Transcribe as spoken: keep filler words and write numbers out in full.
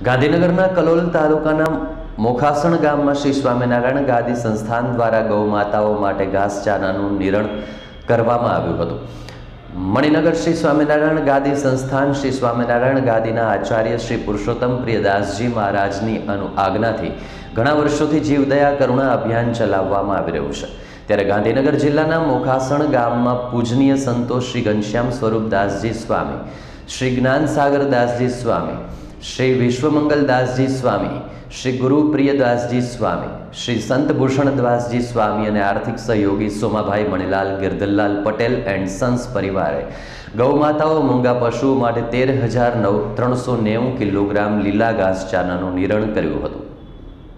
ગાંધીનગરના કલોલ તાલુકાના મોખાસણ ગામમાં શ્રી સ્વામિનારાયણ ગાદી સંસ્થાન દ્વારા ગૌ માતાઓ માટે ઘાસચારાનું નિરણ કરવામાં આવ્યું હતું। મણિનગર શ્રી સ્વામિનારાયણ ગાદી સંસ્થાન શ્રી સ્વામિનારાયણ ગાદીના આચાર્ય શ્રી પુરુષોત્તમ પ્રિયદાસજી મહારાજની અનુ આજ્ઞાથી ઘણા વર્ષોથી જીવદયા કરુણા અભિયાન ચલાવવામાં આવી રહ્યું છે। ત્યારે ગાંધીનગર જિલ્લાના મોખાસણ ગામમાં પૂજનીય સંતો શ્રી ઘનશ્યામ સ્વરૂપદાસજી સ્વામી, શ્રી જ્ઞાનસાગર દાસજી સ્વામી, શ્રી વિશ્વમંગલદાસજી સ્વામી, શ્રી ગુરુપ્રિયદાસજી સ્વામી, શ્રી સંત ભૂષણદાસજી સ્વામી અને આર્થિક સહયોગી સોમાભાઈ મણીલાલ ગિરધરલાલ પટેલ એન્ડ સન્સ પરિવારે ગૌમાતાઓ મૂંગા પશુઓ માટે તેર હજાર નવ ત્રણસો નેવું કિલોગ્રામ લીલા ઘાસચારાનું નિરણ કર્યું હતું।